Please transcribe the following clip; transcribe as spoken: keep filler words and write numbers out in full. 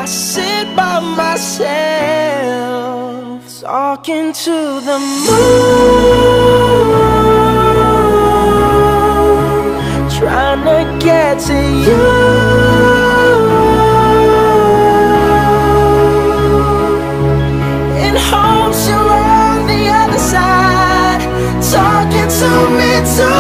I sit by myself, talking to the moon, trying to get to you.